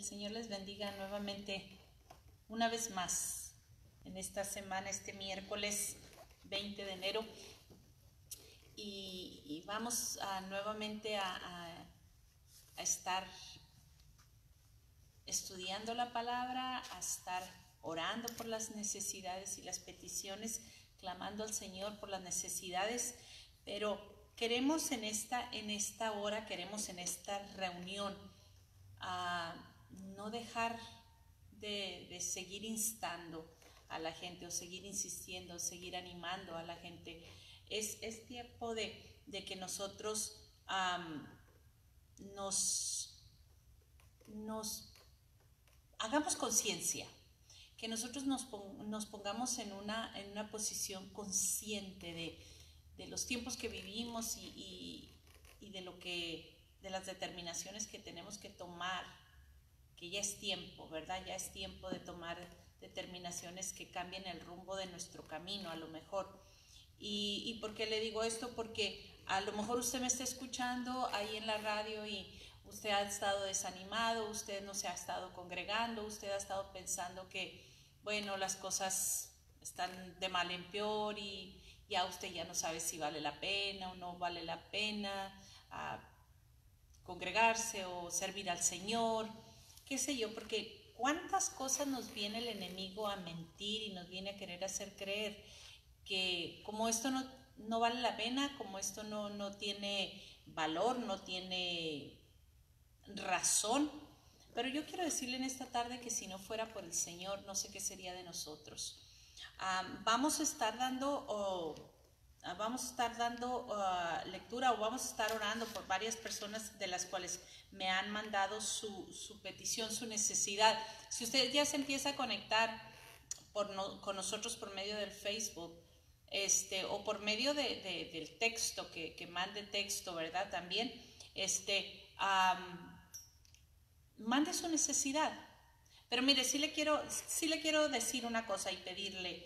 El Señor les bendiga nuevamente, una vez más, en esta semana, este miércoles 20 de enero. Y vamos nuevamente a estar estudiando la palabra, a estar orando por las necesidades y las peticiones, clamando al Señor por las necesidades, pero queremos en esta hora, queremos en esta reunión, no dejar de seguir instando a la gente, o seguir insistiendo, seguir animando a la gente. Es tiempo de que nosotros nos hagamos conciencia, que nosotros nos pongamos en una posición consciente de los tiempos que vivimos y de las determinaciones que tenemos que tomar, que ya es tiempo, ¿verdad? Ya es tiempo de tomar determinaciones que cambien el rumbo de nuestro camino, a lo mejor. ¿Y por qué le digo esto? Porque a lo mejor usted me está escuchando ahí en la radio y usted ha estado desanimado, usted no se ha estado congregando, usted ha estado pensando que, bueno, las cosas están de mal en peor y ya usted ya no sabe si vale la pena o no vale la pena congregarse o servir al Señor, qué sé yo, porque cuántas cosas nos viene el enemigo a mentir y nos viene a querer hacer creer que como esto no vale la pena, como esto no tiene valor, no tiene razón. Pero yo quiero decirle en esta tarde que si no fuera por el Señor, no sé qué sería de nosotros. Vamos a estar dando lectura, o vamos a estar orando por varias personas de las cuales me han mandado su petición, su necesidad. Si usted ya se empieza a conectar con nosotros por medio del Facebook, o por medio del texto, que mande texto, ¿verdad? También, mande su necesidad. Pero mire, sí le quiero decir una cosa y pedirle,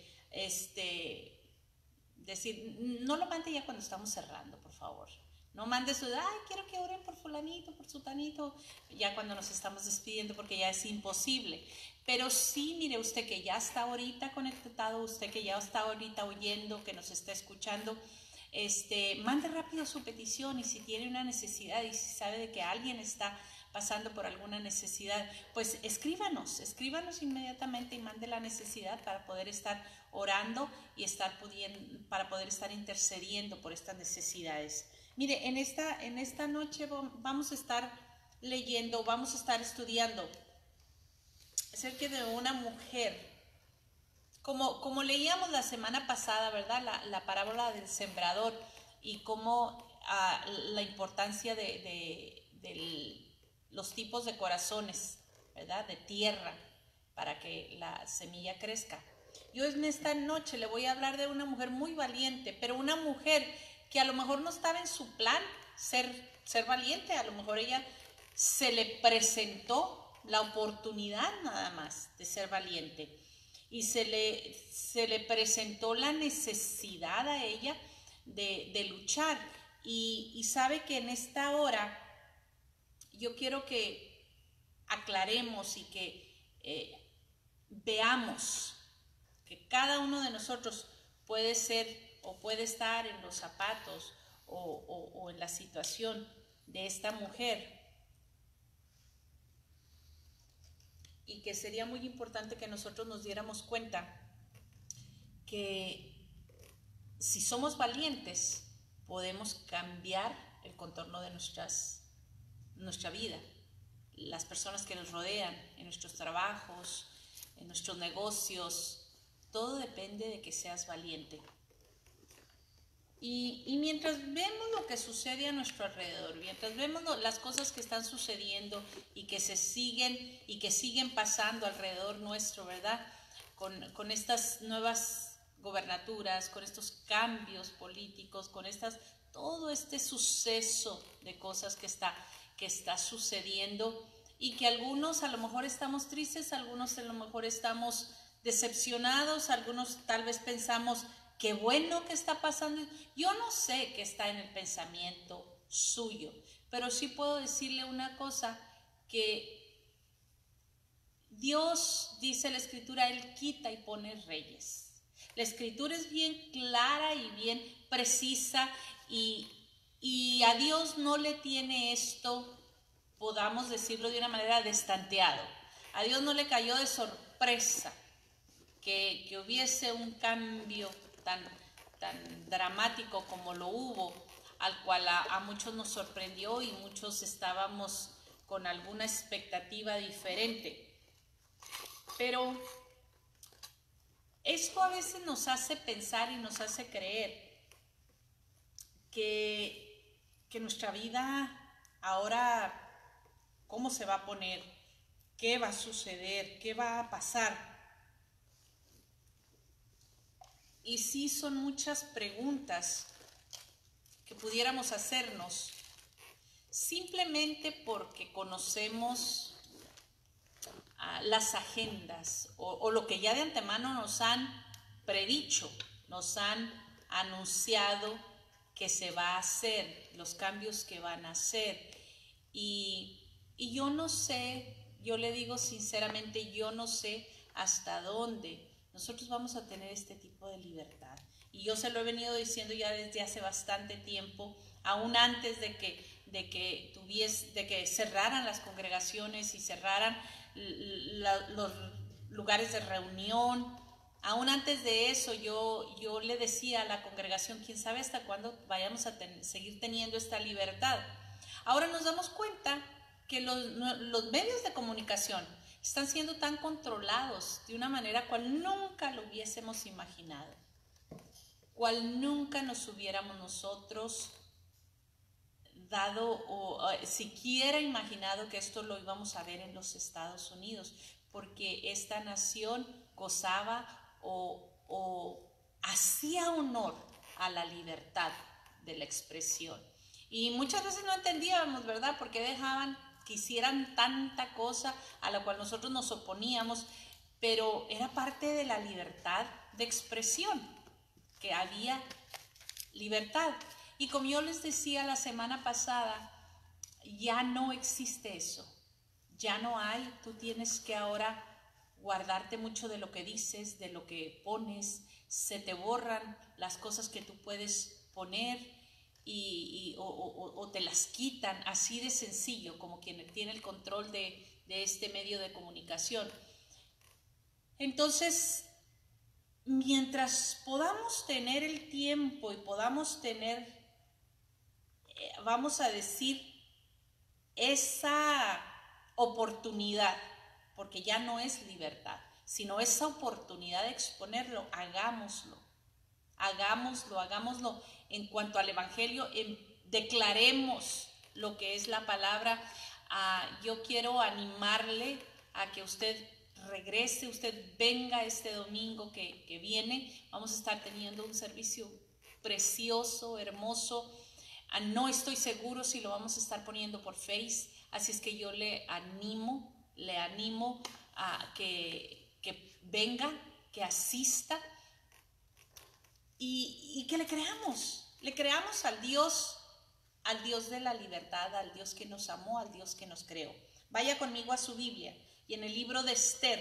no lo mande ya cuando estamos cerrando, por favor. No mande quiero que oren por fulanito, por sutanito, ya cuando nos estamos despidiendo, porque ya es imposible. Pero sí, mire usted que ya está ahorita conectado, usted que ya está ahorita oyendo, que nos está escuchando, mande rápido su petición, y si tiene una necesidad y si sabe de que alguien está pasando por alguna necesidad, pues escríbanos inmediatamente y mande la necesidad para poder estar orando y para poder estar intercediendo por estas necesidades. Mire, en esta noche vamos a estar leyendo, vamos a estar estudiando acerca de una mujer, como leíamos la semana pasada, ¿verdad? La parábola del sembrador, y cómo la importancia de los tipos de corazones, ¿verdad? De tierra, para que la semilla crezca. Yo en esta noche le voy a hablar de una mujer muy valiente, pero una mujer que a lo mejor no estaba en su plan ser valiente. A lo mejor ella se le presentó la oportunidad nada más de ser valiente, y se le presentó la necesidad a ella de luchar, y sabe que en esta hora yo quiero que aclaremos y que veamos que cada uno de nosotros puede ser o puede estar en los zapatos o en la situación de esta mujer, y que sería muy importante que nosotros nos diéramos cuenta que si somos valientes podemos cambiar el contorno de nuestra vida, las personas que nos rodean, en nuestros trabajos, en nuestros negocios. Todo depende de que seas valiente. Y mientras vemos lo que sucede a nuestro alrededor, mientras vemos las cosas que están sucediendo y que siguen pasando alrededor nuestro, ¿verdad? Con estas nuevas gobernaturas, con estos cambios políticos, con todo este suceso de cosas que está sucediendo, y que algunos a lo mejor estamos tristes, algunos a lo mejor estamos decepcionados, algunos tal vez pensamos, qué bueno que está pasando. Yo no sé qué está en el pensamiento suyo, pero sí puedo decirle una cosa, que Dios, dice la Escritura, Él quita y pone reyes. La Escritura es bien clara y bien precisa y a Dios no le tiene esto, podamos decirlo de una manera, destanteado. A Dios no le cayó de sorpresa que hubiese un cambio tan dramático como lo hubo, al cual a muchos nos sorprendió y muchos estábamos con alguna expectativa diferente. Pero esto a veces nos hace pensar y nos hace creer que nuestra vida ahora, ¿cómo se va a poner? ¿Qué va a suceder? ¿Qué va a pasar? Y sí, son muchas preguntas que pudiéramos hacernos simplemente porque conocemos las agendas o lo que ya de antemano nos han predicho, nos han anunciado que se va a hacer, los cambios que van a hacer. Y yo no sé, yo le digo sinceramente, yo no sé hasta dónde nosotros vamos a tener este tipo de libertad. Y yo se lo he venido diciendo ya desde hace bastante tiempo, aún antes de que cerraran las congregaciones y cerraran los lugares de reunión. Aún antes de eso yo le decía a la congregación, quién sabe hasta cuándo vayamos a seguir teniendo esta libertad. Ahora nos damos cuenta que los medios de comunicación están siendo tan controlados de una manera cual nunca lo hubiésemos imaginado, cual nunca nos hubiéramos nosotros dado o siquiera imaginado que esto lo íbamos a ver en los Estados Unidos, porque esta nación gozaba o hacía honor a la libertad de la expresión. Y muchas veces no entendíamos, ¿verdad?, por qué dejaban que hicieran tanta cosa a la cual nosotros nos oponíamos, pero era parte de la libertad de expresión, que había libertad. Y como yo les decía la semana pasada, ya no existe eso, ya no hay, tú tienes que ahora guardarte mucho de lo que dices, de lo que pones, se te borran las cosas que tú puedes poner o te las quitan, así de sencillo, como quien tiene el control de este medio de comunicación. Entonces, mientras podamos tener el tiempo y podamos tener, vamos a decir, esa oportunidad, porque ya no es libertad, sino esa oportunidad de exponerlo, hagámoslo en cuanto al Evangelio, declaremos lo que es la palabra. Yo quiero animarle a que usted regrese, usted venga este domingo que viene. Vamos a estar teniendo un servicio precioso, hermoso. No estoy seguro si lo vamos a estar poniendo por Face, así es que yo le animo a que venga, que asista y que le creamos al Dios de la libertad, al Dios que nos amó, al Dios que nos creó. Vaya conmigo a su Biblia y en el libro de Esther,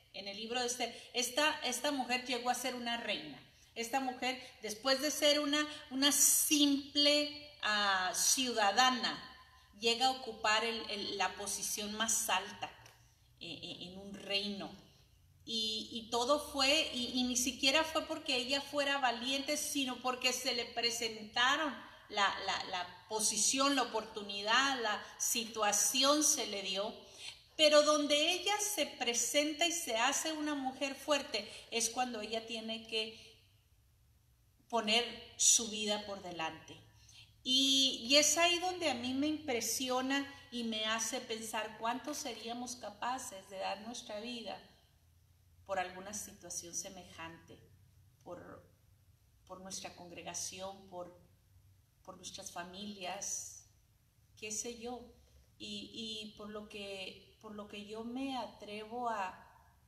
esta mujer llegó a ser una reina. Esta mujer, después de ser una simple ciudadana, llega a ocupar la posición más alta en un reino. Y todo fue, y ni siquiera fue porque ella fuera valiente, sino porque se le presentaron la posición, la oportunidad, la situación se le dio. Pero donde ella se presenta y se hace una mujer fuerte es cuando ella tiene que poner su vida por delante. Y es ahí donde a mí me impresiona y me hace pensar cuánto seríamos capaces de dar nuestra vida por alguna situación semejante, por nuestra congregación, por nuestras familias, qué sé yo, y por lo que yo me atrevo a,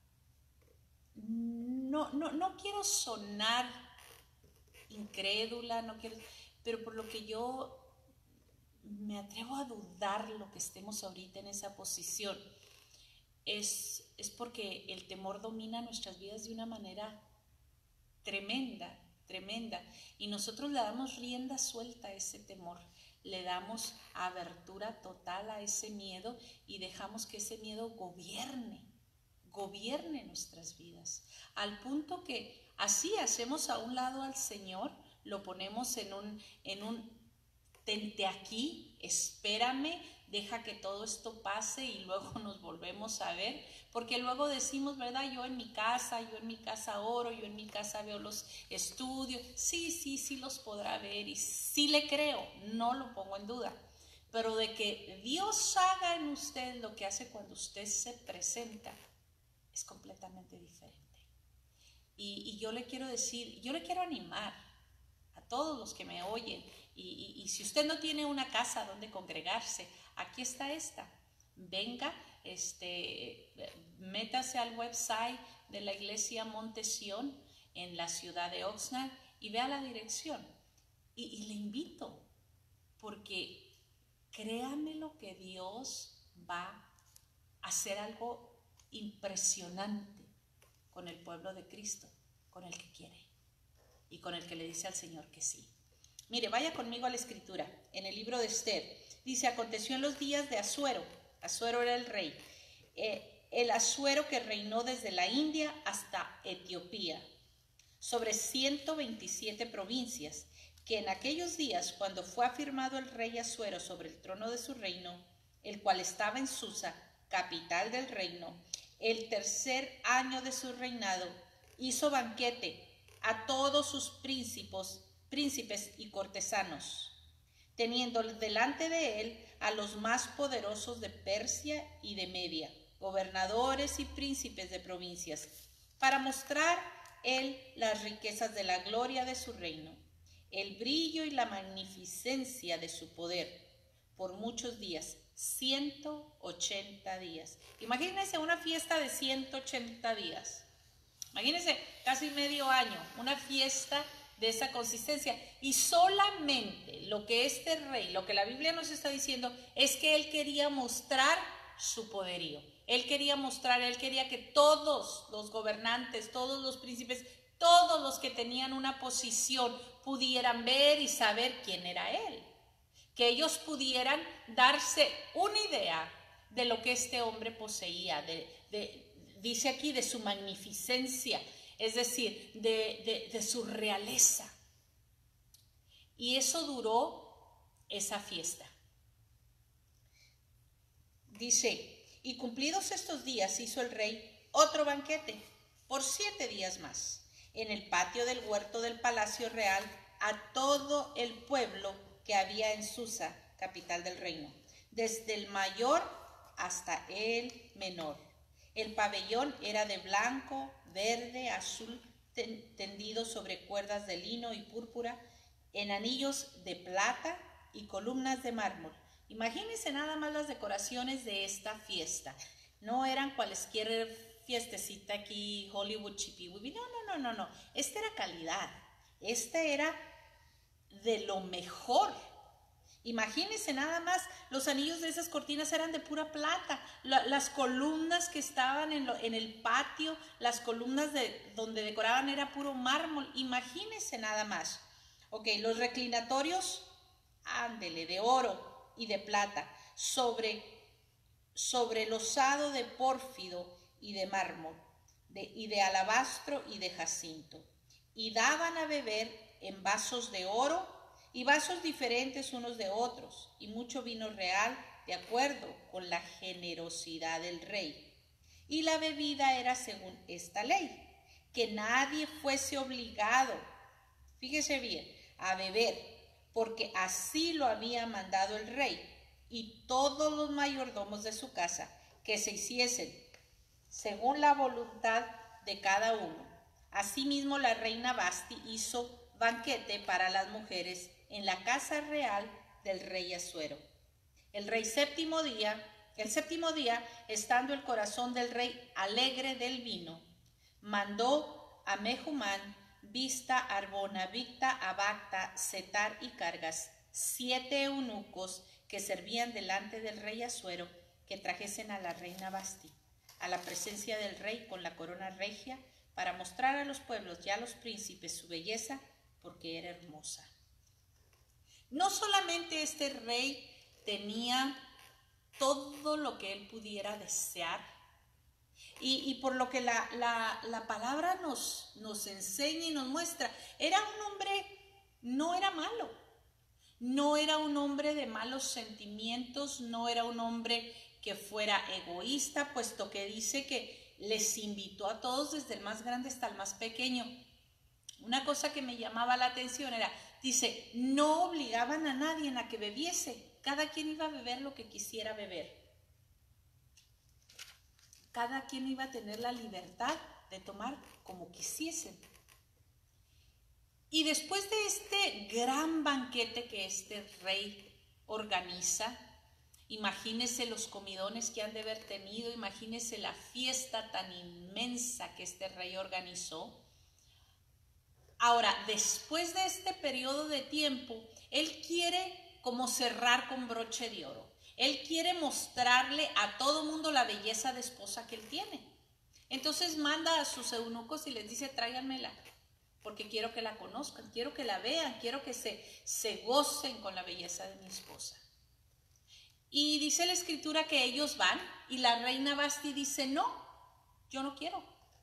no quiero sonar incrédula, pero por lo que yo me atrevo a dudar lo que estemos ahorita en esa posición. es porque el temor domina nuestras vidas de una manera tremenda, tremenda. Y nosotros le damos rienda suelta a ese temor, le damos abertura total a ese miedo y dejamos que ese miedo gobierne nuestras vidas, al punto que así hacemos a un lado al Señor, lo ponemos en un tente aquí, espérame, deja que todo esto pase y luego nos volvemos a ver, porque luego decimos, ¿verdad? Yo en mi casa oro, yo en mi casa veo los estudios, sí los podrá ver y sí le creo, no lo pongo en duda, pero de que Dios haga en usted lo que hace cuando usted se presenta, es completamente diferente. Y yo le quiero decir, yo le quiero animar a todos los que me oyen, y si usted no tiene una casa donde congregarse, aquí está esta. Venga, métase al website de la iglesia Monte Sión en la ciudad de Oxnard y vea la dirección. Y le invito, porque créame lo que Dios va a hacer algo impresionante con el pueblo de Cristo, con el que quiere y con el que le dice al Señor que sí. Mire, vaya conmigo a la escritura, en el libro de Esther. Dice, aconteció en los días de Asuero. Asuero era el rey. El Asuero que reinó desde la India hasta Etiopía, sobre 127 provincias, que en aquellos días, cuando fue afirmado el rey Asuero sobre el trono de su reino, el cual estaba en Susa, capital del reino, el tercer año de su reinado, hizo banquete a todos sus príncipes y cortesanos, teniendo delante de él a los más poderosos de Persia y de Media, gobernadores y príncipes de provincias, para mostrar él las riquezas de la gloria de su reino, el brillo y la magnificencia de su poder, por muchos días, 180 días. Imagínense una fiesta de 180 días. Imagínense casi medio año, una fiesta de esa consistencia. Y solamente lo que este rey, lo que la Biblia nos está diciendo, es que él quería mostrar su poderío. Él quería que todos los gobernantes, todos los príncipes, todos los que tenían una posición pudieran ver y saber quién era él. Que ellos pudieran darse una idea de lo que este hombre poseía, dice aquí, de su magnificencia, es decir, de su realeza. Y eso duró esa fiesta. Dice, y cumplidos estos días hizo el rey otro banquete por 7 días más, en el patio del huerto del palacio real, a todo el pueblo que había en Susa, capital del reino, desde el mayor hasta el menor. El pabellón era de blanco, verde, azul, tendido sobre cuerdas de lino y púrpura, en anillos de plata y columnas de mármol. Imagínense nada más las decoraciones de esta fiesta. No eran cualesquier fiestecita aquí, Hollywood, chipi-wibi. No. Esta era calidad. Esta era de lo mejor. Imagínense nada más, los anillos de esas cortinas eran de pura plata, las columnas que estaban en el patio, las columnas donde decoraban era puro mármol. Imagínense nada más. Ok, los reclinatorios, ándele, de oro y de plata, sobre losado de pórfido y de mármol, y de alabastro y de jacinto, y daban a beber en vasos de oro y vasos diferentes unos de otros, y mucho vino real, de acuerdo con la generosidad del rey. Y la bebida era según esta ley, que nadie fuese obligado, fíjese bien, a beber, porque así lo había mandado el rey, y todos los mayordomos de su casa, que se hiciesen según la voluntad de cada uno. Asimismo, la reina Vasti hizo banquete para las mujeres en la casa real del rey Asuero. El séptimo día, estando el corazón del rey alegre del vino, mandó a Mehumán, Vista, Arbona, Victa, Abacta, Setar y Cargas, 7 eunucos que servían delante del rey Asuero, que trajesen a la reina Vasti. a la presencia del rey con la corona regia para mostrar a los pueblos y a los príncipes su belleza, porque era hermosa. No solamente este rey tenía todo lo que él pudiera desear, y por lo que la palabra nos enseña y nos muestra, era un hombre, no era malo, no era un hombre de malos sentimientos, no era un hombre que fuera egoísta, puesto que dice que les invitó a todos, desde el más grande hasta el más pequeño. Una cosa que me llamaba la atención era, dice, no obligaban a nadie a que bebiese, cada quien iba a beber lo que quisiera beber. Cada quien iba a tener la libertad de tomar como quisiesen. Y después de este gran banquete que este rey organiza, imagínese los comidones que han de haber tenido, imagínese la fiesta tan inmensa que este rey organizó. Ahora, después de este periodo de tiempo, él quiere como cerrar con broche de oro. Él quiere mostrarle a todo mundo la belleza de esposa que él tiene. Entonces manda a sus eunucos y les dice, tráiganmela, porque quiero que la conozcan, quiero que la vean, quiero que se gocen con la belleza de mi esposa. Y dice la escritura que ellos van y la reina Vasti dice, no, yo no quiero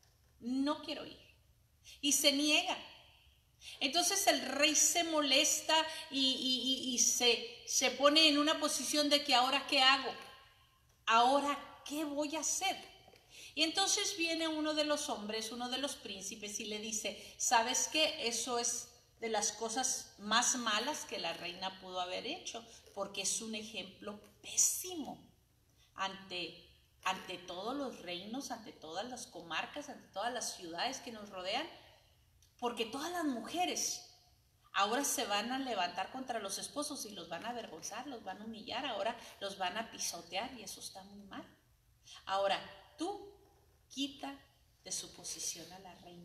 ir. Y se niega. Entonces el rey se molesta y se pone en una posición de que ahora ¿qué hago? ¿Ahora qué voy a hacer? Y entonces viene uno de los hombres, uno de los príncipes y le dice, ¿sabes qué? Eso es de las cosas más malas que la reina pudo haber hecho, porque es un ejemplo pésimo ante todos los reinos, ante todas las comarcas, ante todas las ciudades que nos rodean. Porque todas las mujeres ahora se van a levantar contra los esposos y los van a avergonzar, los van a humillar, ahora los van a pisotear y eso está muy mal. Ahora, tú quita de su posición a la reina.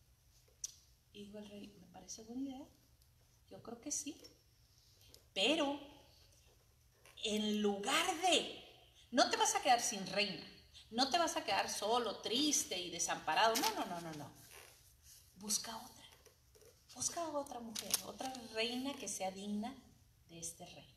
Y dijo el rey, me parece buena idea, yo creo que sí. Pero en lugar de, no te vas a quedar sin reina, no te vas a quedar solo, triste y desamparado, no. Busca otra mujer, otra reina que sea digna de este reino.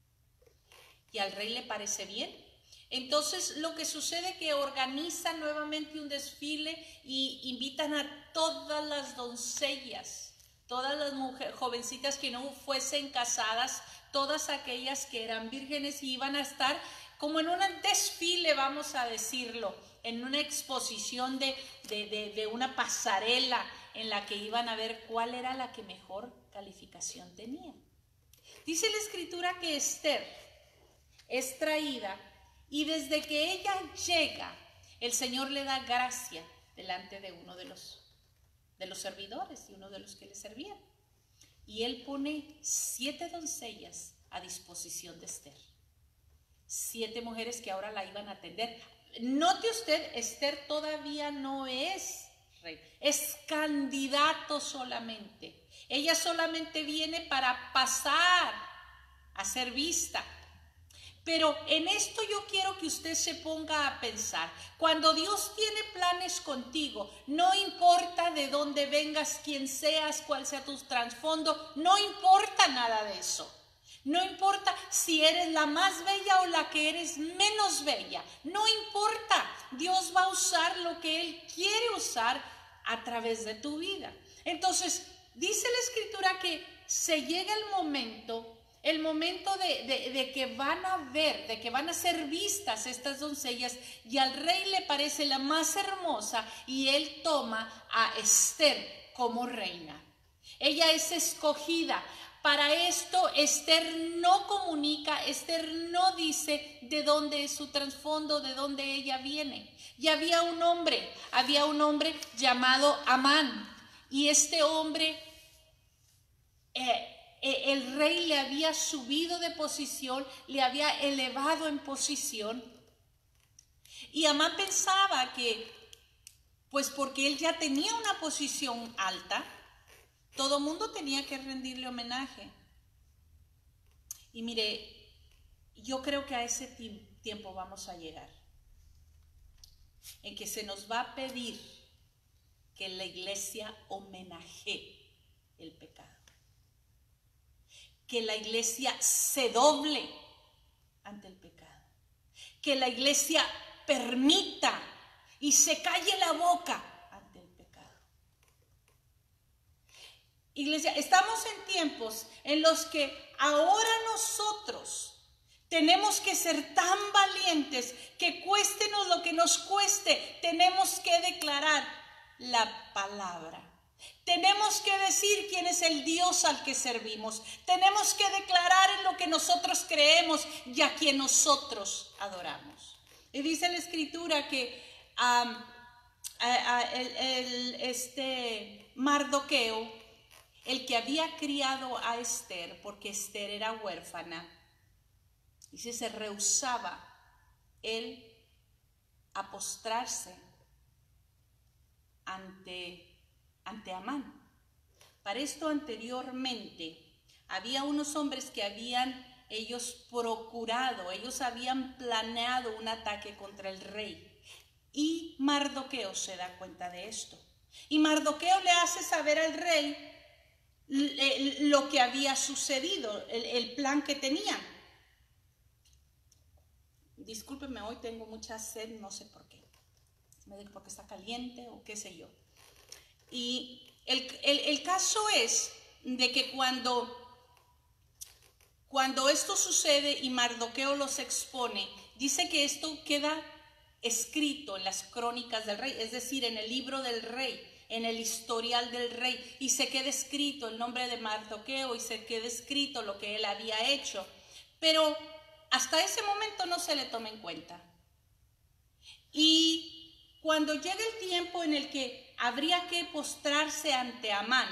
Y al rey le parece bien. Entonces lo que sucede es que organizan nuevamente un desfile y invitan a todas las doncellas, todas las mujeres, jovencitas que no fuesen casadas, todas aquellas que eran vírgenes y iban a estar como en un desfile, vamos a decirlo, en una exposición de una pasarela en la que iban a ver cuál era la que mejor calificación tenía. Dice la escritura que Esther es traída y desde que ella llega, el Señor le da gracia delante de uno de los servidores y uno de los que le servían. Y él pone 7 doncellas a disposición de Esther. 7 mujeres que ahora la iban a atender. Note usted, Esther todavía no es rey, es candidato solamente. Ella solamente viene para pasar a ser vista. Pero en esto yo quiero que usted se ponga a pensar. Cuando Dios tiene planes contigo, no importa de dónde vengas, quién seas, cuál sea tu trasfondo, no importa nada de eso. No importa si eres la más bella o la que eres menos bella. No importa. Dios va a usar lo que Él quiere usar a través de tu vida. Entonces, dice la escritura que se llega el momento de que van a ver, de que van a ser vistas estas doncellas y al rey le parece la más hermosa y él toma a Esther como reina. Ella es escogida. Para esto Esther no comunica, Esther no dice de dónde es su trasfondo, de dónde ella viene. Y había un hombre llamado Amán y este hombre el rey le había subido de posición, le había elevado en posición. Y Amán pensaba que, pues porque él ya tenía una posición alta, todo mundo tenía que rendirle homenaje. Y mire, yo creo que a ese tiempo vamos a llegar. en que se nos va a pedir que la iglesia homenajee el pecado, que la iglesia se doble ante el pecado, que la iglesia permita y se calle la boca ante el pecado. Iglesia, estamos en tiempos en los que ahora nosotros tenemos que ser tan valientes que cuéstenos lo que nos cueste, tenemos que declarar la palabra. Tenemos que decir quién es el Dios al que servimos. Tenemos que declarar en lo que nosotros creemos y a quien nosotros adoramos. Y dice la Escritura que Mardoqueo, el que había criado a Esther, porque Esther era huérfana, dice, se rehusaba él a postrarse ante Amán. Para esto anteriormente había unos hombres que habían ellos procurado, ellos habían planeado un ataque contra el rey. Y Mardoqueo se da cuenta de esto. Y Mardoqueo le hace saber al rey lo que había sucedido, el plan que tenían. Discúlpeme, hoy tengo mucha sed, no sé por qué. Porque está caliente o qué sé yo. Y el caso es de que cuando esto sucede y Mardoqueo los expone, dice que esto queda escrito en las crónicas del rey, es decir, en el libro del rey, en el historial del rey, y se queda escrito el nombre de Mardoqueo y se queda escrito lo que él había hecho, pero hasta ese momento no se le toma en cuenta. Y cuando llega el tiempo en el que habría que postrarse ante Amán,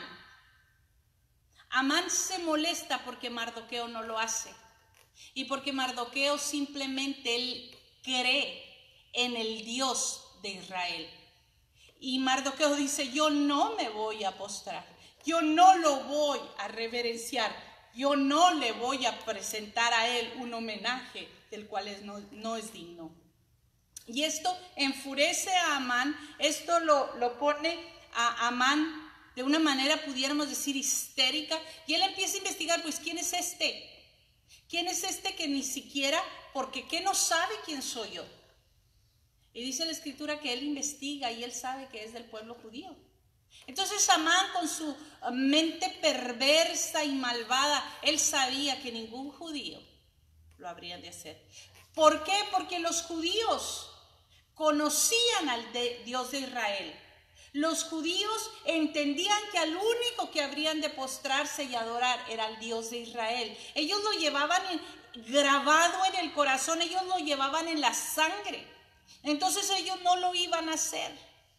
Amán se molesta porque Mardoqueo no lo hace, y porque Mardoqueo simplemente él cree en el Dios de Israel. Y Mardoqueo dice, yo no me voy a postrar, yo no lo voy a reverenciar, yo no le voy a presentar a él un homenaje del cual no es digno. Y esto enfurece a Amán, esto lo pone a Amán de una manera, pudiéramos decir, histérica, y él empieza a investigar, pues, ¿quién es este? ¿Quién es este que ni siquiera, porque qué no sabe quién soy yo? Y dice la Escritura que él investiga y él sabe que es del pueblo judío. Entonces Amán, con su mente perversa y malvada, él sabía que ningún judío lo habrían de hacer. ¿Por qué? Porque los judíos conocían al Dios de Israel. Los judíos entendían que al único que habrían de postrarse y adorar era al Dios de Israel. Ellos lo llevaban grabado en el corazón, ellos lo llevaban en la sangre. Entonces ellos no lo iban a hacer.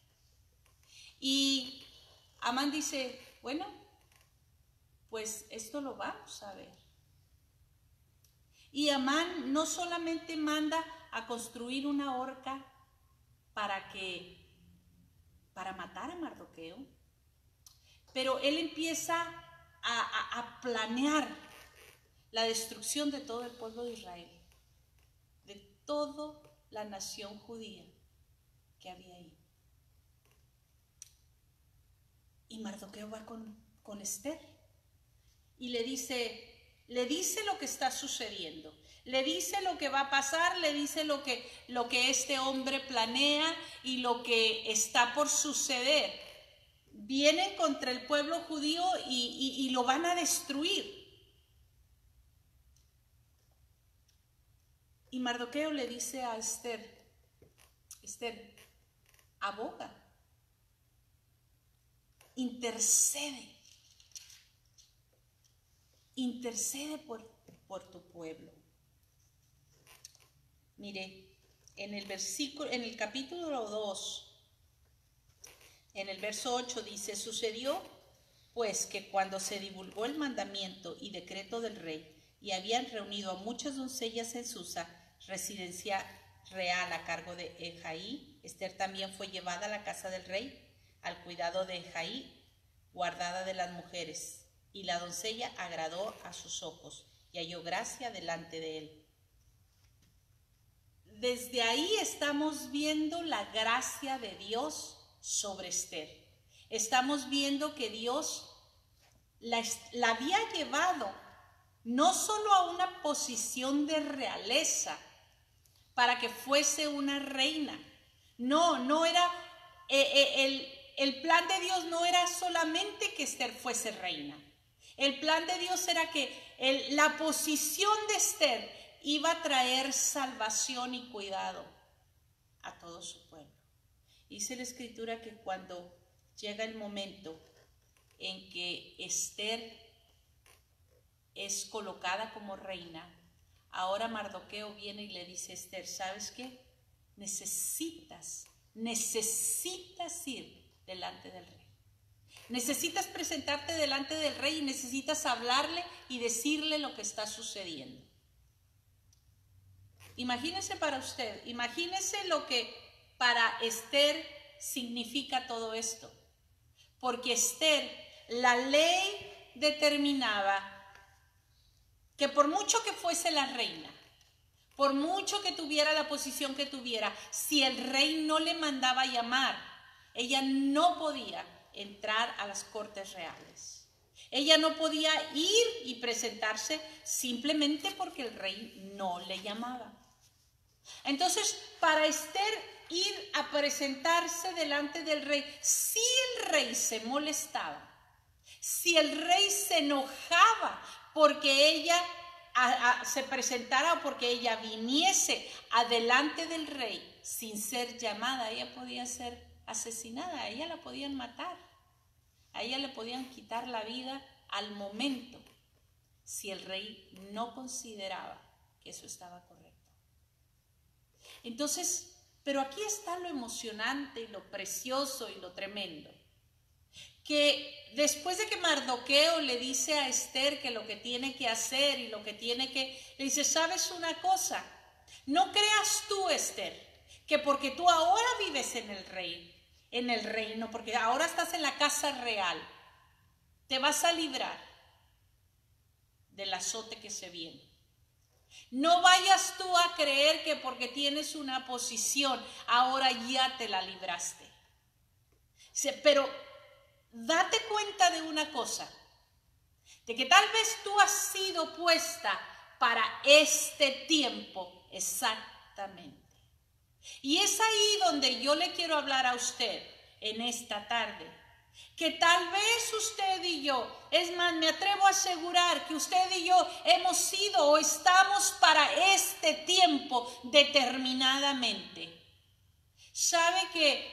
Y Amán dice, bueno, pues esto lo vamos a ver. Y Amán no solamente manda a construir una horca para matar a Mardoqueo, pero él empieza a planear la destrucción de todo el pueblo de Israel, de toda la nación judía que había ahí. Y Mardoqueo va con Esther y le dice lo que está sucediendo, le dice lo que va a pasar, le dice lo que este hombre planea y lo que está por suceder. Vienen contra el pueblo judío y lo van a destruir. Y Mardoqueo le dice a Esther, aboga, intercede por tu pueblo. Mire, en el capítulo 2, en el verso 8 dice, sucedió pues que cuando se divulgó el mandamiento y decreto del rey y habían reunido a muchas doncellas en Susa, residencia real a cargo de Ejaí, Esther también fue llevada a la casa del rey, al cuidado de Ejaí, guardada de las mujeres, y la doncella agradó a sus ojos y halló gracia delante de él. desde ahí estamos viendo la gracia de Dios sobre Esther. Estamos viendo que Dios la había llevado no solo a una posición de realeza para que fuese una reina. No era, el plan de Dios no era solamente que Esther fuese reina. El plan de Dios era que la posición de Esther iba a traer salvación y cuidado a todo su pueblo. Dice la Escritura que cuando llega el momento en que Esther es colocada como reina, ahora Mardoqueo viene y le dice a Esther, ¿sabes qué? Necesitas ir delante del rey. Necesitas presentarte delante del rey y necesitas hablarle y decirle lo que está sucediendo. Imagínese para usted, imagínese lo que para Esther significa todo esto. Porque Esther, la ley determinaba que por mucho que fuese la reina, por mucho que tuviera la posición que tuviera, si el rey no le mandaba llamar, ella no podía entrar a las cortes reales. Ella no podía ir y presentarse simplemente porque el rey no le llamaba. Entonces, para Esther ir a presentarse delante del rey, si el rey se molestaba, si el rey se enojaba porque ella se presentara o porque ella viniese adelante del rey sin ser llamada, ella podía ser asesinada, a ella la podían matar, a ella le podían quitar la vida al momento si el rey no consideraba que eso estaba correcto. Entonces, pero aquí está lo emocionante y lo precioso y lo tremendo, que después de que Mardoqueo le dice a Esther que lo que tiene que hacer y lo que tiene que, le dice, ¿sabes una cosa? No creas tú, Esther, que porque tú ahora vives en el reino, porque ahora estás en la casa real, te vas a librar del azote que se viene. No vayas tú a creer que porque tienes una posición, ahora ya te la libraste. Pero date cuenta de una cosa, de que tal vez tú has sido puesta para este tiempo exactamente. Y es ahí donde yo le quiero hablar a usted en esta tarde. Que tal vez usted y yo, es más, me atrevo a asegurar que usted y yo hemos sido o estamos para este tiempo determinadamente. Sabe que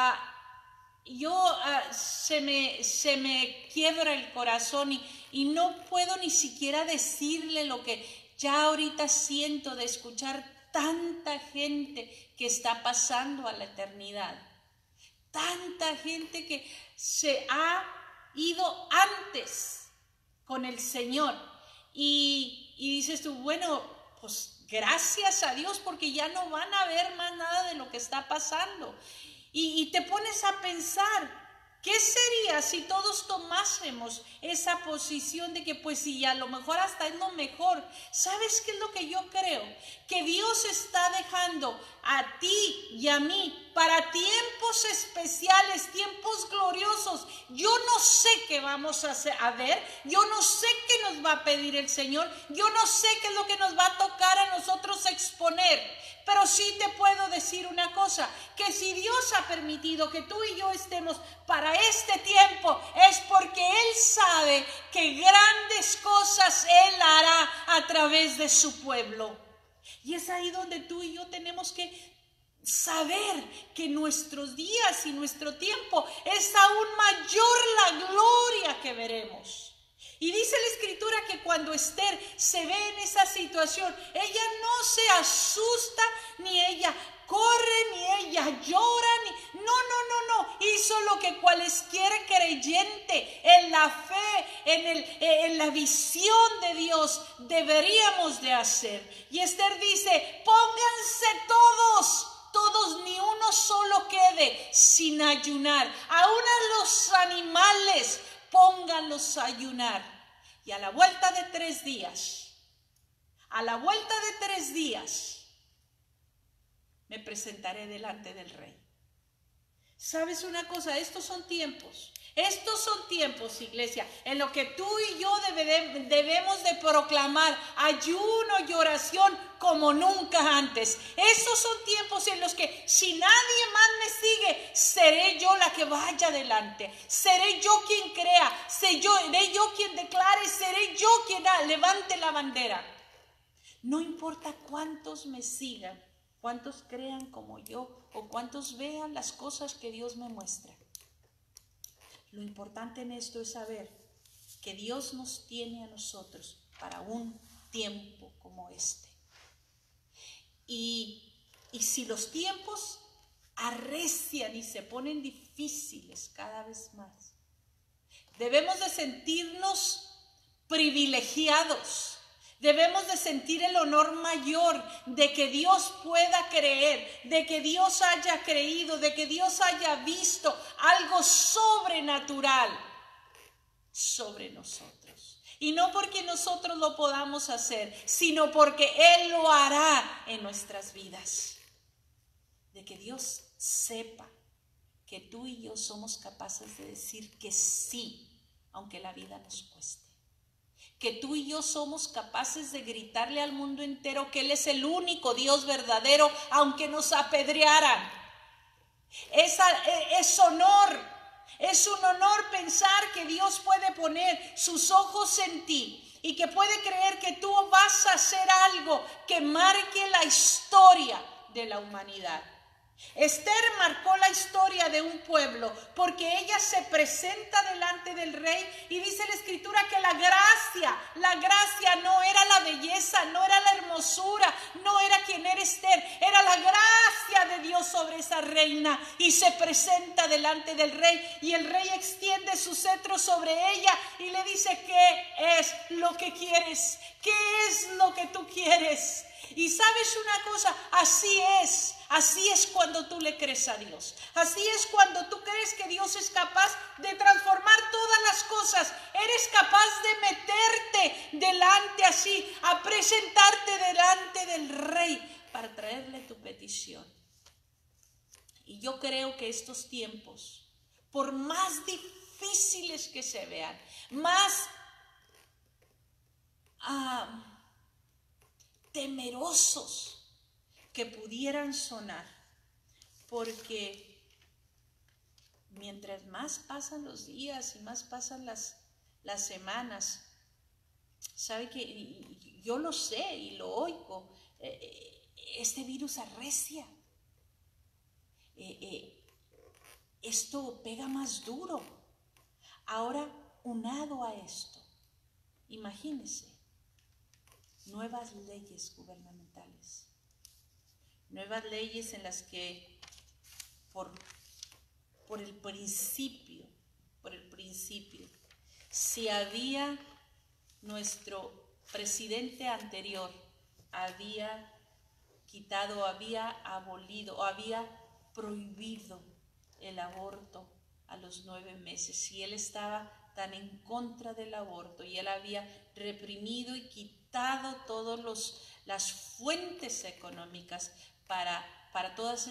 se me quiebra el corazón y no puedo ni siquiera decirle lo que ya ahorita siento de escuchar tanta gente que está pasando a la eternidad. Tanta gente que se ha ido antes con el Señor y dices tú, bueno, pues gracias a Dios porque ya no van a ver más nada de lo que está pasando y te pones a pensar, ¿qué sería si todos tomásemos esa posición de que pues si a lo mejor hasta es lo mejor? ¿Sabes qué es lo que yo creo? Que Dios está dejando a ti y a mí para tiempos especiales, tiempos gloriosos. Yo no sé qué vamos a ver, yo no sé qué nos va a pedir el Señor, yo no sé qué es lo que nos va a tocar a nosotros exponer. Pero sí te puedo decir una cosa, que si Dios ha permitido que tú y yo estemos para este tiempo, es porque Él sabe que grandes cosas Él hará a través de su pueblo. Y es ahí donde tú y yo tenemos que saber que nuestros días y nuestro tiempo es aún mayor la gloria que veremos. Y dice la Escritura que cuando Esther se ve en esa situación, ella no se asusta, ni ella corre, ni ella llora, no. Hizo lo que cualesquier creyente en la fe, en la visión de Dios deberíamos de hacer. Y Esther dice, pónganse todos, ni uno solo quede sin ayunar. Aún a los animales, pónganlos a ayunar. Y a la vuelta de 3 días, me presentaré delante del Rey. ¿Sabes una cosa? Estos son tiempos, iglesia, en lo que tú y yo debemos de proclamar ayuno y oración como nunca antes. Estos son tiempos en los que si nadie más me sigue, seré yo la que vaya adelante, seré yo quien crea, seré yo quien declare, seré yo quien levante la bandera. No importa cuántos me sigan, cuántos crean como yo o cuántos vean las cosas que Dios me muestra. Lo importante en esto es saber que Dios nos tiene a nosotros para un tiempo como este. Y si los tiempos arrecian y se ponen difíciles cada vez más, debemos de sentirnos privilegiados. Debemos de sentir el honor mayor de que Dios pueda creer, de que Dios haya creído, de que Dios haya visto algo sobrenatural sobre nosotros. Y no porque nosotros lo podamos hacer, sino porque Él lo hará en nuestras vidas. De que Dios sepa que tú y yo somos capaces de decir que sí, aunque la vida nos cueste. Que tú y yo somos capaces de gritarle al mundo entero que Él es el único Dios verdadero, aunque nos apedrearan. Es un honor pensar que Dios puede poner sus ojos en ti y que puede creer que tú vas a hacer algo que marque la historia de la humanidad. Esther marcó la historia de un pueblo porque ella se presenta delante del rey y dice la escritura que la gracia no era la belleza, no era la hermosura, no era quien era Esther, era la gracia de Dios sobre esa reina, y se presenta delante del rey y el rey extiende su cetro sobre ella y le dice: ¿qué es lo que quieres? ¿Qué es lo que tú quieres? Y sabes una cosa, así es cuando tú le crees a Dios. Así es cuando tú crees que Dios es capaz de transformar todas las cosas. Eres capaz de meterte delante así, a presentarte delante del rey para traerle tu petición. Y yo creo que estos tiempos, por más difíciles que se vean, más temerosos que pudieran sonar, porque mientras más pasan los días y más pasan las semanas, sabe que yo lo sé y lo oigo, este virus arrecia, esto pega más duro. Ahora, unado a esto, imagínense nuevas leyes gubernamentales, nuevas leyes en las que por el principio, si había nuestro presidente anterior, había quitado, había abolido o había prohibido el aborto a los 9 meses, y él estaba tan en contra del aborto y él había reprimido y quitado todas las fuentes económicas para todas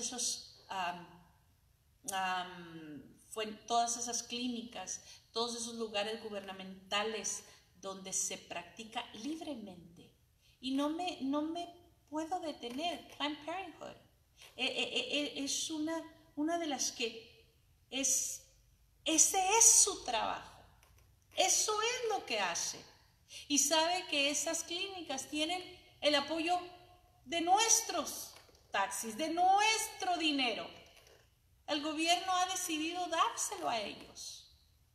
esas clínicas, todos esos lugares gubernamentales donde se practica libremente. Y no me puedo detener. Planned Parenthood es una de las que ese es su trabajo. Eso es lo que hace. Y sabe que esas clínicas tienen el apoyo de nuestros taxis, de nuestro dinero. El gobierno ha decidido dárselo a ellos.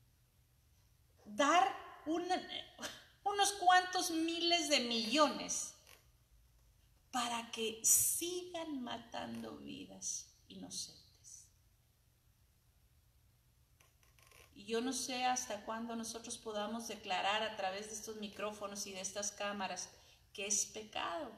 Dar unos cuantos miles de millones para que sigan matando vidas inocentes. Y yo no sé hasta cuándo nosotros podamos declarar a través de estos micrófonos y de estas cámaras que es pecado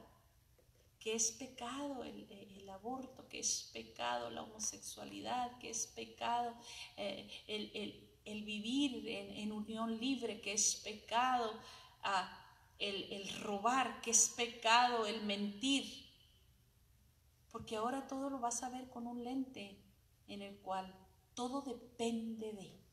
el aborto, que es pecado la homosexualidad, que es pecado el vivir en unión libre, que es pecado el robar, que es pecado el mentir. porque ahora todo lo vas a ver con un lente en el cual todo depende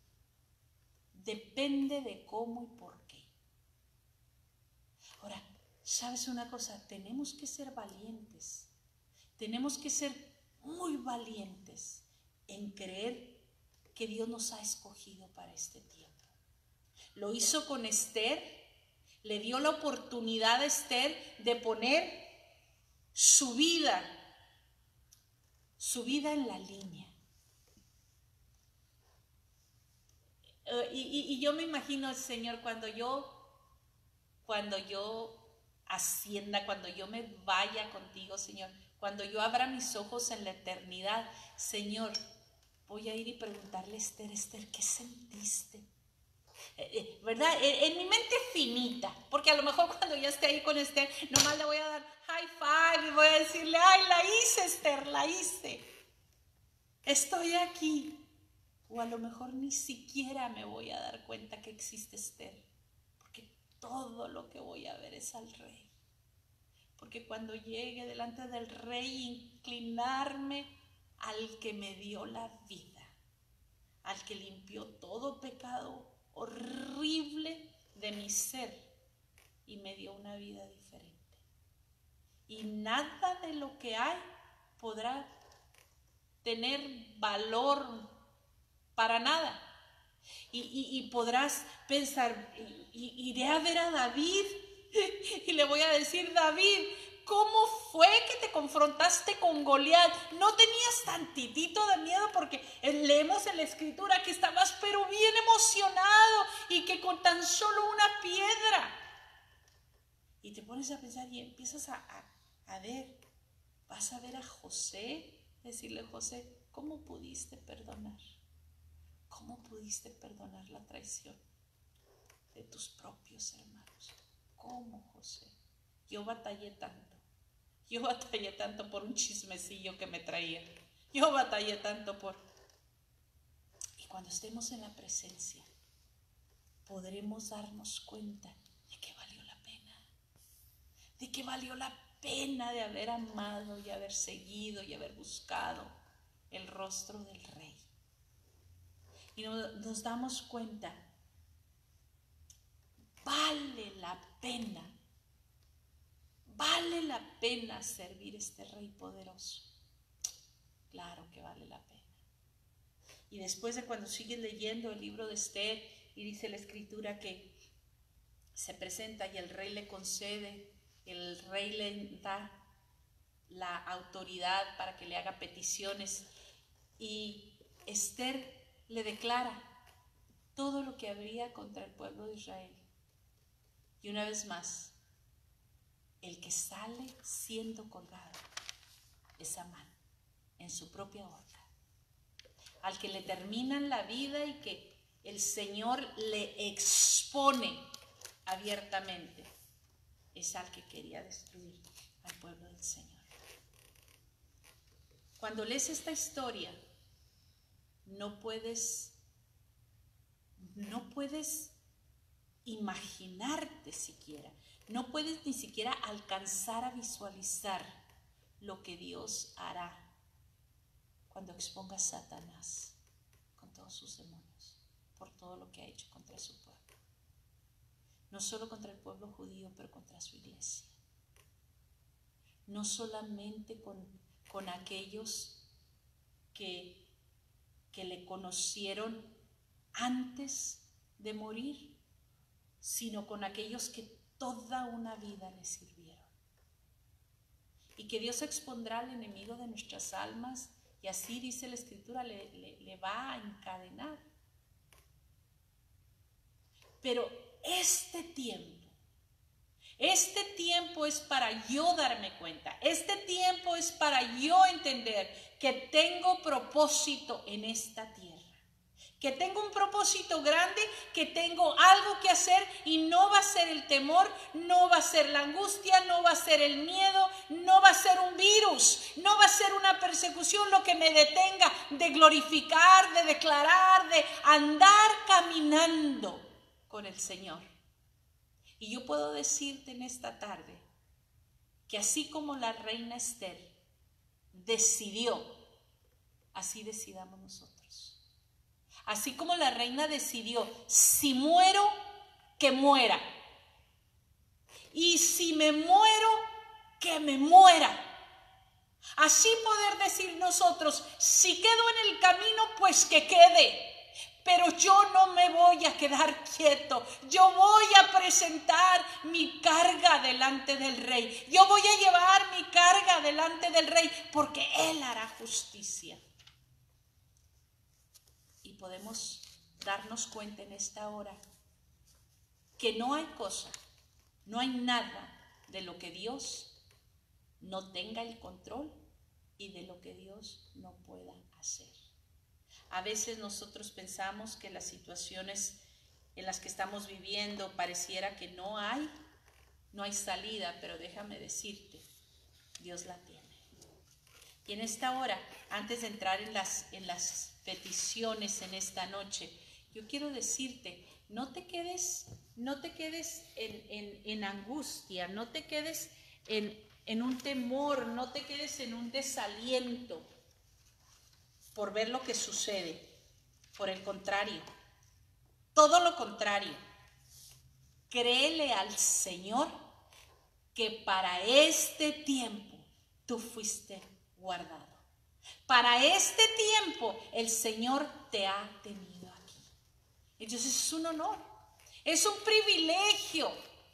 de cómo y por qué. Ahora, ¿sabes una cosa? Tenemos que ser valientes, tenemos que ser muy valientes en creer que Dios nos ha escogido para este tiempo. Lo hizo con Esther, le dio la oportunidad a Esther de poner su vida en la línea. Y yo me imagino, Señor, cuando yo ascienda, cuando yo me vaya contigo, Señor, cuando yo abra mis ojos en la eternidad, Señor, voy a ir y preguntarle a Esther, ¿qué sentiste? ¿Verdad? En mi mente finita, porque a lo mejor cuando ya esté ahí con Esther, nomás le voy a dar high five y voy a decirle, ay, la hice, Esther, la hice. Estoy aquí. O a lo mejor ni siquiera me voy a dar cuenta que existe Esther, porque todo lo que voy a ver es al rey. Porque cuando llegue delante del rey, inclinarme al que me dio la vida, al que limpió todo pecado horrible de mi ser y me dio una vida diferente. Y nada de lo que hay podrá tener valor para nada. Y podrás pensar, iré a ver a David y le voy a decir, David, ¿cómo fue que te confrontaste con Goliat? ¿No tenías tantitito de miedo? Porque leemos en la escritura que estabas pero bien emocionado y que con tan solo una piedra. Y te pones a pensar y empiezas a ver, vas a ver a José, decirle, José, ¿cómo pudiste perdonar? ¿Cómo pudiste perdonar la traición de tus propios hermanos? ¿Cómo, José? Yo batallé tanto por un chismecillo que me traía. Yo batallé tanto por... Y cuando estemos en la presencia, podremos darnos cuenta de que valió la pena. De que valió la pena de haber amado y haber seguido y haber buscado el rostro del Rey. Y nos damos cuenta, vale la pena servir a este Rey poderoso. Claro que vale la pena. Y después de cuando sigues leyendo el libro de Esther y dice la escritura que se presenta y el rey le concede, el rey le da la autoridad para que le haga peticiones y Esther le declara todo lo que habría contra el pueblo de Israel. Y una vez más, el que sale siendo colgado es Amán, en su propia horca. Al que le terminan la vida y que el Señor le expone abiertamente, es al que quería destruir al pueblo del Señor. Cuando lees esta historia, no puedes imaginarte siquiera, no puedes ni siquiera alcanzar a visualizar lo que Dios hará cuando exponga a Satanás con todos sus demonios por todo lo que ha hecho contra su pueblo. No solo contra el pueblo judío, pero contra su iglesia. No solamente con aquellos que le conocieron antes de morir, sino con aquellos que toda una vida le sirvieron. Y que Dios expondrá al enemigo de nuestras almas y así dice la escritura, le va a encadenar. Pero este tiempo es para yo darme cuenta, este tiempo es para yo entender que tengo propósito en esta tierra, que tengo un propósito grande, que tengo algo que hacer y no va a ser el temor, no va a ser la angustia, no va a ser el miedo, no va a ser un virus, no va a ser una persecución lo que me detenga de glorificar, de declarar, de andar caminando con el Señor. Y yo puedo decirte en esta tarde que así como la reina Esther decidió, así decidamos nosotros. Así como la reina decidió, si muero, que muera. Y si me muero, que me muera. Así poder decir nosotros, si quedo en el camino, pues que quede. Pero yo no me voy a quedar quieto. Yo voy a presentar mi carga delante del rey. Yo voy a llevar mi carga delante del rey porque él hará justicia. Y podemos darnos cuenta en esta hora que no hay cosa, no hay nada de lo que Dios no tenga el control y de lo que Dios no pueda hacer. A veces nosotros pensamos que las situaciones en las que estamos viviendo pareciera que no hay salida, pero déjame decirte, Dios la tiene. Y en esta hora, antes de entrar en las peticiones en esta noche, yo quiero decirte, no te quedes en angustia, no te quedes en un temor, no te quedes en un desaliento por ver lo que sucede. Por el contrario, todo lo contrario, créele al Señor que para este tiempo tú fuiste guardado. Para este tiempo el Señor te ha tenido aquí. Entonces es un honor, es un privilegio.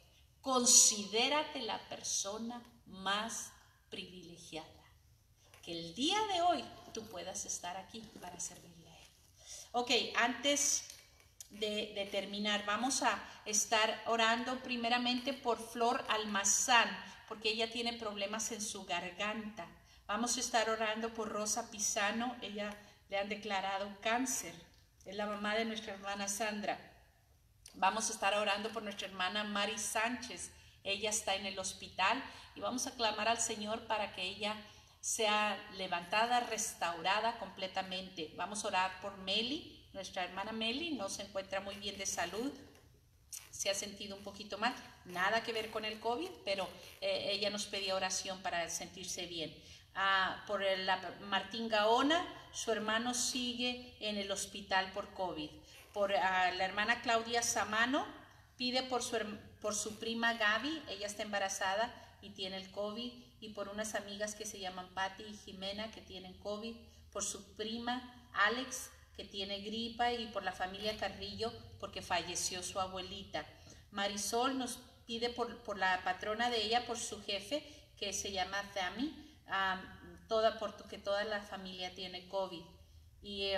Considérate la persona más privilegiada. Que el día de hoy tú puedas estar aquí para servirle a Él. Ok, antes de terminar, vamos a estar orando primeramente por Flor Almazán, porque ella tiene problemas en su garganta. Vamos a estar orando por Rosa Pisano, ella le han declarado cáncer, es la mamá de nuestra hermana Sandra. Vamos a estar orando por nuestra hermana Mari Sánchez, ella está en el hospital y vamos a clamar al Señor para que ella sea levantada, restaurada completamente. Vamos a orar por Meli, nuestra hermana Meli no se encuentra muy bien de salud, se ha sentido un poquito mal, nada que ver con el COVID, pero ella nos pedía oración para sentirse bien. Por Martín Gaona, su hermano sigue en el hospital por COVID. Por la hermana Claudia Samano, pide por su prima Gaby, ella está embarazada y tiene el COVID, y por unas amigas que se llaman Patti y Jimena que tienen COVID, por su prima Alex que tiene gripa y por la familia Carrillo porque falleció su abuelita. Marisol nos pide por la patrona de ella, por su jefe que se llama Thami, porque toda la familia tiene COVID. Y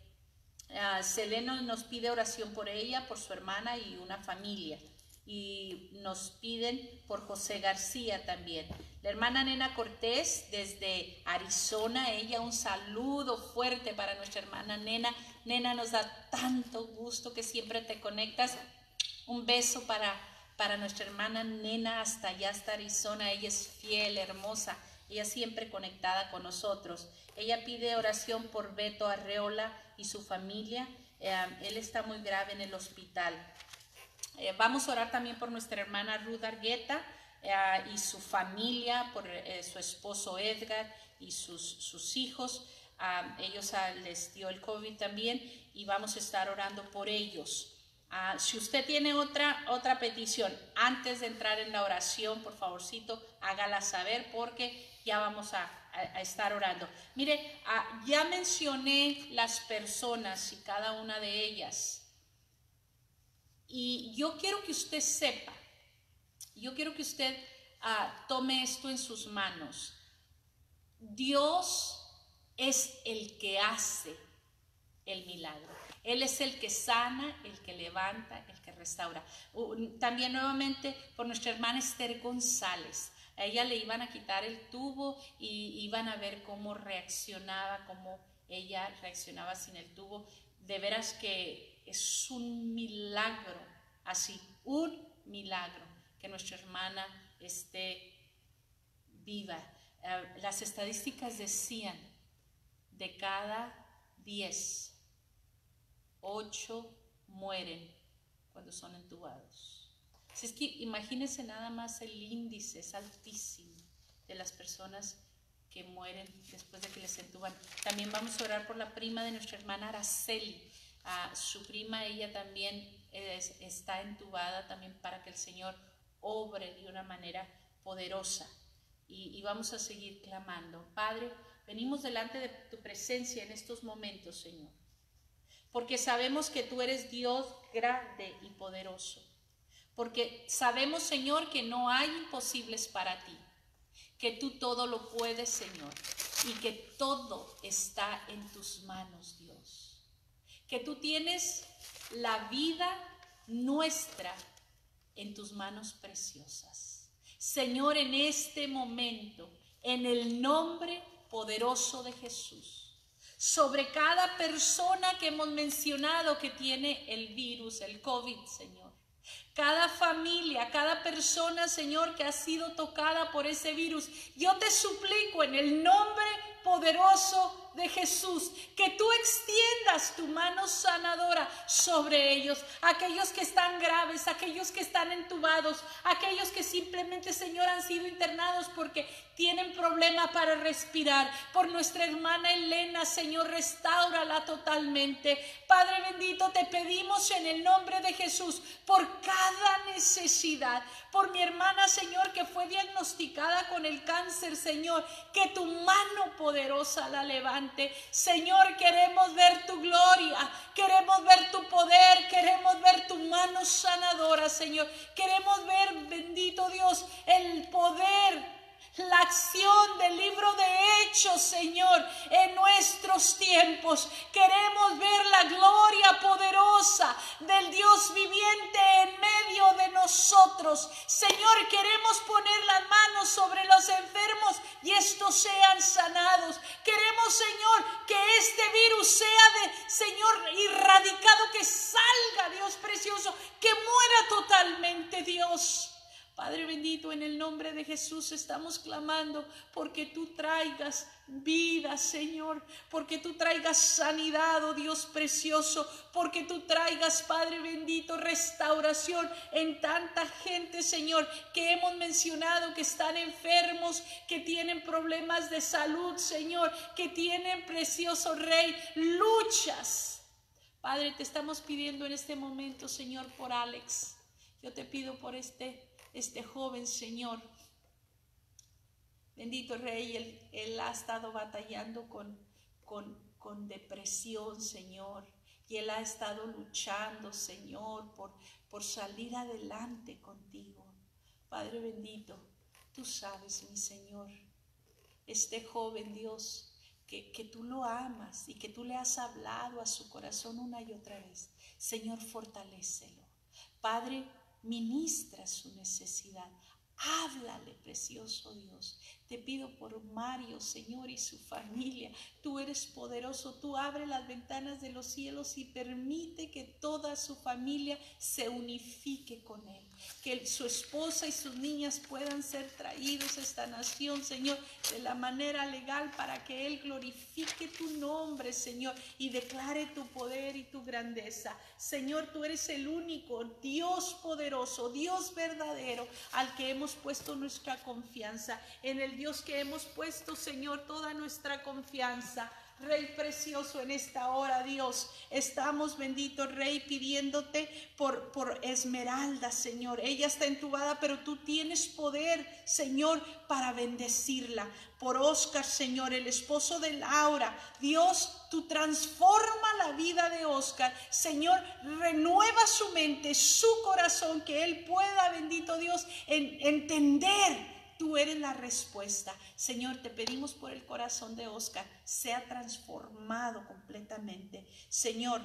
Selena nos pide oración por ella, por su hermana y una familia. Y nos piden por José García también. La hermana Nena Cortés desde Arizona, ella un saludo fuerte para nuestra hermana Nena. Nena, nos da tanto gusto que siempre te conectas. Un beso para nuestra hermana Nena hasta allá, hasta Arizona. Ella es fiel, hermosa, ella siempre conectada con nosotros. Ella pide oración por Beto Arreola y su familia. Él está muy grave en el hospital. Vamos a orar también por nuestra hermana Ruth Argueta y su familia, por su esposo Edgar y sus hijos. Ellos les dio el COVID también y vamos a estar orando por ellos. Si usted tiene otra petición, antes de entrar en la oración, por favorcito, hágala saber porque ya vamos a estar orando. Mire, ya mencioné las personas y cada una de ellas. Y yo quiero que usted sepa, yo quiero que usted tome esto en sus manos. Dios es el que hace el milagro. Él es el que sana, el que levanta, el que restaura. También nuevamente por nuestra hermana Esther González. A ella le iban a quitar el tubo y iban a ver cómo reaccionaba, cómo ella reaccionaba sin el tubo. De veras que es un milagro, así, un milagro que nuestra hermana esté viva. Las estadísticas decían, de cada 10, 8 mueren cuando son entubados. Así es que imagínense nada más el índice, es altísimo, de las personas que mueren después de que les entuban. También vamos a orar por la prima de nuestra hermana Araceli. Su prima, ella también está entubada, también para que el Señor obre de una manera poderosa. Y vamos a seguir clamando. Padre, venimos delante de tu presencia en estos momentos, Señor, porque sabemos que tú eres Dios grande y poderoso, porque sabemos, Señor, que no hay imposibles para ti, que tú todo lo puedes, Señor, y que todo está en tus manos, Dios, que tú tienes la vida nuestra en tus manos preciosas. Señor, en este momento, en el nombre poderoso de Jesús, sobre cada persona que hemos mencionado que tiene el virus, el COVID, Señor, cada familia, cada persona, Señor, que ha sido tocada por ese virus, yo te suplico en el nombre poderoso de Jesús, que tú extiendas tu mano sanadora sobre ellos, aquellos que están graves, aquellos que están entubados, aquellos que simplemente, Señor, han sido internados porque tienen problema para respirar. Por nuestra hermana Elena, Señor, restáurala totalmente. Padre bendito, te pedimos en el nombre de Jesús por cada necesidad, por mi hermana, Señor, que fue diagnosticada con el cáncer, Señor, que tu mano poderosa la levante. Señor, queremos ver tu gloria, queremos ver tu poder, queremos ver tu mano sanadora, Señor. Queremos ver, bendito Dios, el poder, la acción del libro de Hechos, Señor, en nuestros tiempos. Queremos ver la gloria poderosa del Dios viviente en medio de nosotros. Señor, queremos poner las manos sobre los enfermos y estos sean sanados. Queremos, Señor, que este virus sea Señor, erradicado, que salga, Dios precioso, que muera totalmente, Dios. Padre bendito, en el nombre de Jesús estamos clamando porque tú traigas vida, Señor, porque tú traigas sanidad, oh Dios precioso, porque tú traigas, Padre bendito, restauración en tanta gente, Señor, que hemos mencionado que están enfermos, que tienen problemas de salud, Señor, que tienen, precioso Rey, luchas. Padre, te estamos pidiendo en este momento, Señor, por Alex. Yo te pido por este joven, Señor. Bendito Rey, él ha estado batallando con depresión, Señor. Y él ha estado luchando, Señor, por salir adelante contigo. Padre bendito, tú sabes, mi Señor, este joven, Dios, que tú lo amas y que tú le has hablado a su corazón una y otra vez. Señor, fortalécelo. Padre, ministra su necesidad. Háblale, precioso Dios. Te pido por Mario, Señor, y su familia. Tú eres poderoso. Tú abre las ventanas de los cielos y permite que toda su familia se unifique con él. Que su esposa y sus niñas puedan ser traídos a esta nación, Señor, de la manera legal, para que él glorifique tu nombre, Señor, y declare tu poder y tu grandeza. Señor, tú eres el único Dios poderoso, Dios verdadero, al que hemos puesto nuestra confianza, en el Dios que hemos puesto, Señor, toda nuestra confianza. Rey precioso, en esta hora, Dios, estamos, bendito Rey, pidiéndote por Esmeralda, Señor. Ella está entubada, pero tú tienes poder, Señor, para bendecirla. Por Oscar, Señor, el esposo de Laura. Dios, tú transforma la vida de Oscar. Señor, renueva su mente, su corazón, que él pueda, bendito Dios, entender. Tú eres la respuesta. Señor, te pedimos por el corazón de Oscar, sea transformado completamente. Señor,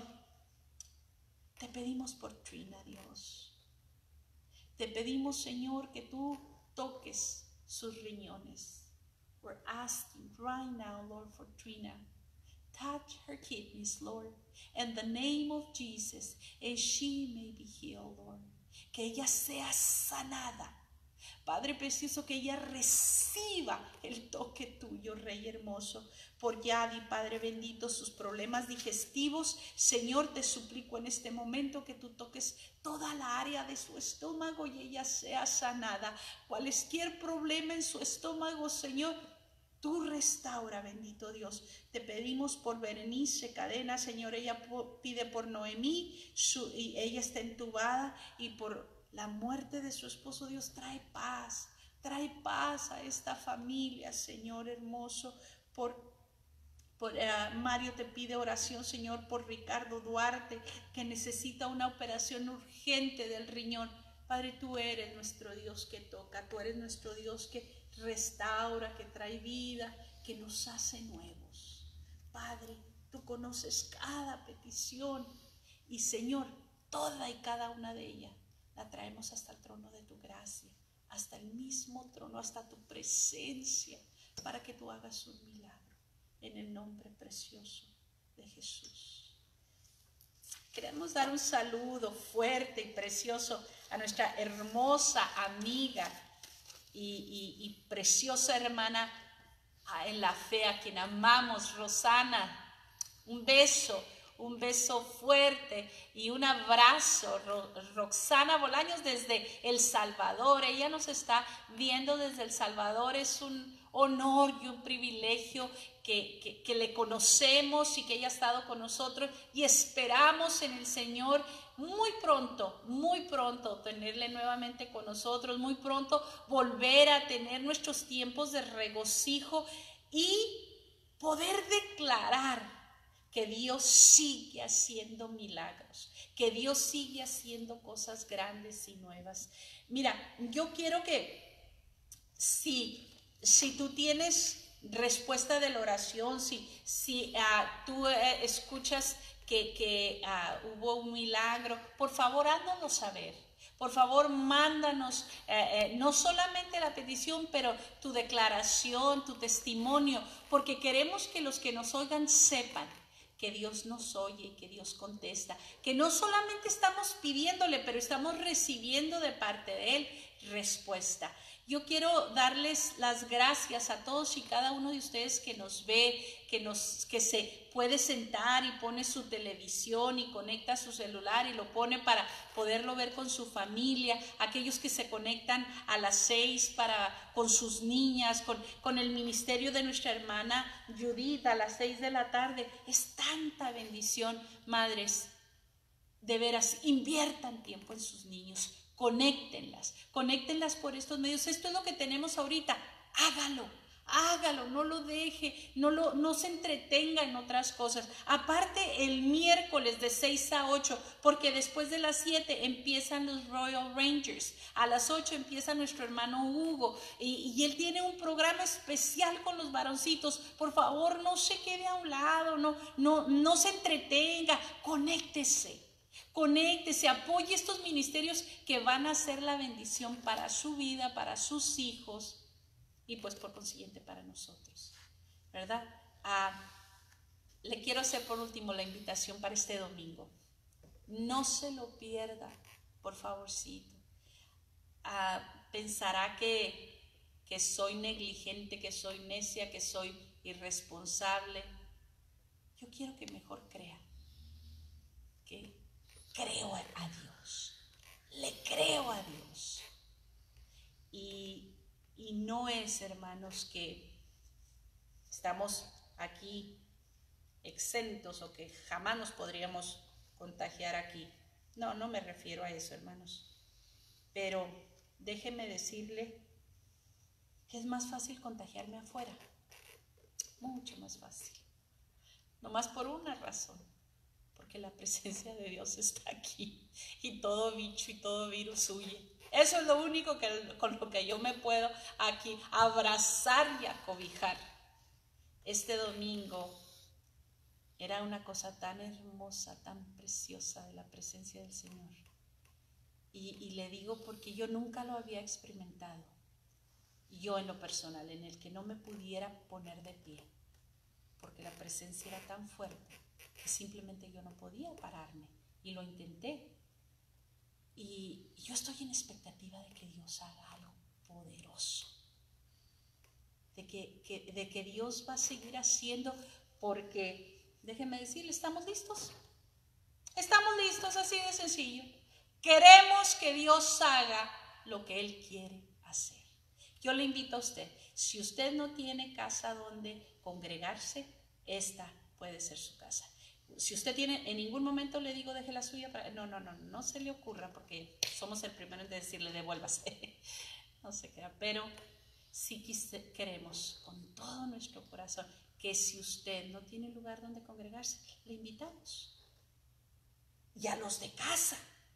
te pedimos por Trina, Dios. Te pedimos, Señor, que tú toques sus riñones. We're asking right now, Lord, for Trina. Touch her kidneys, Lord, in the name of Jesus, and she may be healed, Lord. Que ella sea sanada. Padre precioso, que ella reciba el toque tuyo, Rey hermoso. Por Yadi, Padre bendito, sus problemas digestivos, Señor, te suplico en este momento que tú toques toda la área de su estómago y ella sea sanada. Cualquier problema en su estómago, Señor, Tú restaura, bendito Dios. Te pedimos por Berenice Cadena, Señor. Ella pide por Noemí, y ella está entubada, y por la muerte de su esposo. Dios, trae paz a esta familia, Señor hermoso. Mario te pide oración, Señor, por Ricardo Duarte, que necesita una operación urgente del riñón. Padre, tú eres nuestro Dios que toca, tú eres nuestro Dios que restaura, que trae vida, que nos hace nuevos. Padre, tú conoces cada petición y, Señor, toda y cada una de ellas la traemos hasta el trono de tu gracia, hasta el mismo trono, hasta tu presencia, para que tú hagas un milagro. En el nombre precioso de Jesús. Queremos dar un saludo fuerte y precioso a nuestra hermosa amiga y preciosa hermana en la fe, a quien amamos, Rosana. Un beso fuerte y un abrazo. Roxana Bolaños desde El Salvador. Ella nos está viendo desde El Salvador. Es un honor y un privilegio que le conocemos y que ella ha estado con nosotros, y esperamos en el Señor muy pronto tenerle nuevamente con nosotros, muy pronto volver a tener nuestros tiempos de regocijo y poder declarar que Dios sigue haciendo milagros, que Dios sigue haciendo cosas grandes y nuevas. Mira, yo quiero que si tú tienes respuesta de la oración, si tú escuchas que hubo un milagro, por favor, háznoslo saber. Por favor, mándanos no solamente la petición, pero tu declaración, tu testimonio, porque queremos que los que nos oigan sepan que Dios nos oye y que Dios contesta, que no solamente estamos pidiéndole, pero estamos recibiendo de parte de Él respuesta. Yo quiero darles las gracias a todos y cada uno de ustedes que nos ve, que se puede sentar y pone su televisión y conecta su celular y lo pone para poderlo ver con su familia, aquellos que se conectan a las 6 con sus niñas, con el ministerio de nuestra hermana Judith a las 6 de la tarde. Es tanta bendición, madres. De veras, inviertan tiempo en sus niños, conéctenlas por estos medios. Esto es lo que tenemos ahorita, hágalo, no lo deje, no se entretenga en otras cosas. Aparte, el miércoles de 6 a 8, porque después de las 7 empiezan los Royal Rangers, a las 8 empieza nuestro hermano Hugo, y él tiene un programa especial con los varoncitos. Por favor, no se quede a un lado, no se entretenga, conéctese, apoye estos ministerios que van a ser la bendición para su vida, para sus hijos y pues por consiguiente para nosotros, ¿verdad? Le quiero hacer por último la invitación para este domingo. No se lo pierda, por favorcito. Pensará que soy negligente, que soy necia, que soy irresponsable. Yo quiero que mejor crea que creo a Dios, le creo a Dios. Y no es, hermanos, que estamos aquí exentos o que jamás nos podríamos contagiar aquí. No me refiero a eso, hermanos. Pero déjeme decirle que es más fácil contagiarme afuera, mucho más fácil. Nomás por una razón. Que la presencia de Dios está aquí y todo bicho y todo virus huye. Eso es lo único con lo que yo me puedo aquí abrazar y acobijar. Este domingo era una cosa tan hermosa, tan preciosa de la presencia del Señor. Y le digo porque yo nunca lo había experimentado. Yo en lo personal, en el que no me pudiera poner de pie, porque la presencia era tan fuerte que simplemente yo no podía pararme, y lo intenté. Y yo estoy en expectativa de que Dios haga algo poderoso, de que Dios va a seguir haciendo, porque déjenme decirle, estamos listos, así de sencillo. Queremos que Dios haga lo que Él quiere hacer. Yo le invito a usted, Si usted no tiene casa donde congregarse, esta puede ser su casa. Si usted tiene, en ningún momento le digo deje la suya, no se le ocurra, porque somos el primero en decirle devuélvase, no se queda, pero si queremos con todo nuestro corazón que si usted no tiene lugar donde congregarse, le invitamos. Y a los de casa,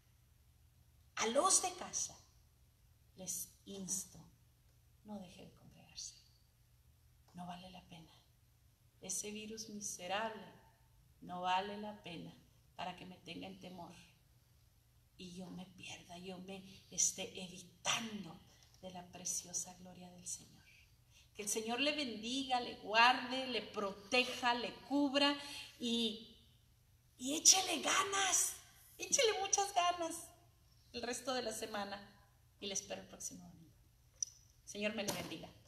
les insto, no deje de congregarse, no vale la pena. Ese virus miserable no vale la pena para que me tenga en temor y yo me pierda, yo me esté evitando de la preciosa gloria del Señor. Que el Señor le bendiga, le guarde, le proteja, le cubra y échele ganas, échele muchas ganas el resto de la semana y le espero el próximo domingo. Señor me le bendiga.